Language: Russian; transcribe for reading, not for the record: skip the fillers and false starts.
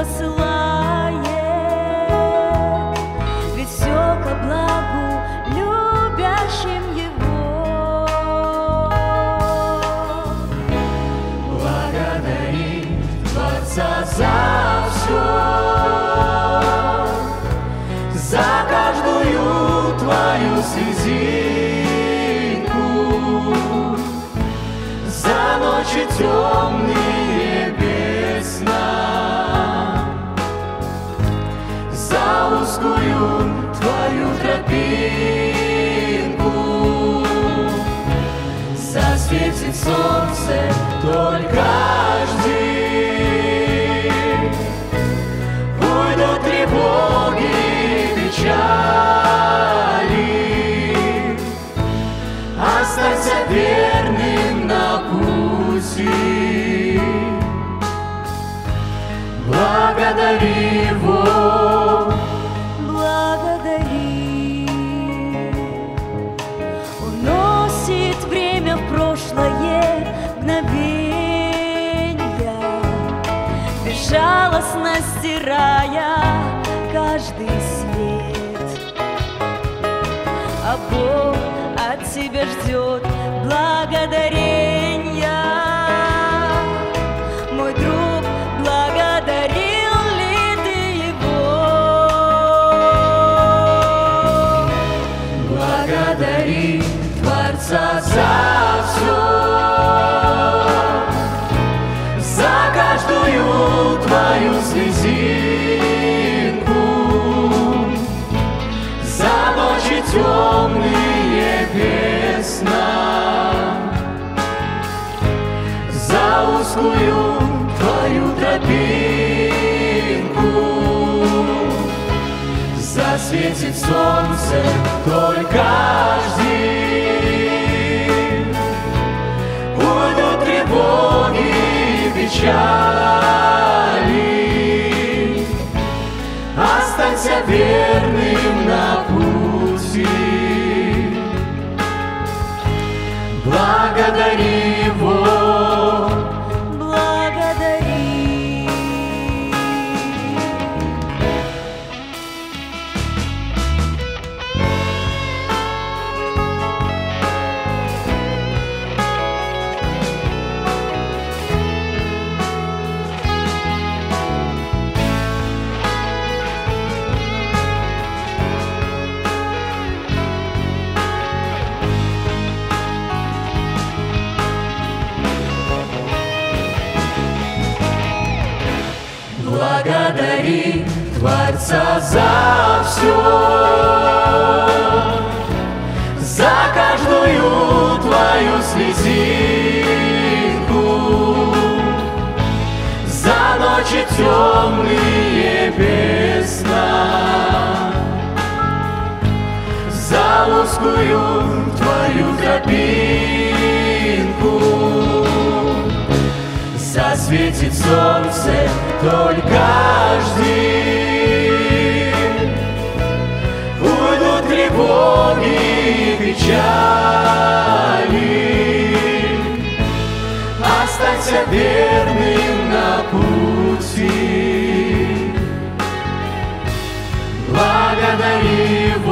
посылает, ведь все ко благу любящим Его. Благодари Творца за все, за каждую твою слезинку, за ночи темные без сна, за узкую твою тропинку. Засветит солнце, только жди. Уйдут тревоги, печали, останься верным на пути. Благодари Его, Благодари. Уносит время в прошлое мгновенья, безжалостно стирая каждый свет. А Бог от тебя ждет благодарения. Мой друг, благодарил ли ты Его? благодари Творца за все, за каждую твою слезинку, за ночи темные без сна, за узкую твою тропинку. Засветит солнце, только жди. Уйдут тревоги и печали, останься верным на пути. Благодари Его, Благодари. благодари Творца за все, за каждую твою слезинку, за ночи темные без сна, за узкую твою тропинку. Засветит солнце, только жди. Уйдут тревоги и печали, останься верным на пути. Благодари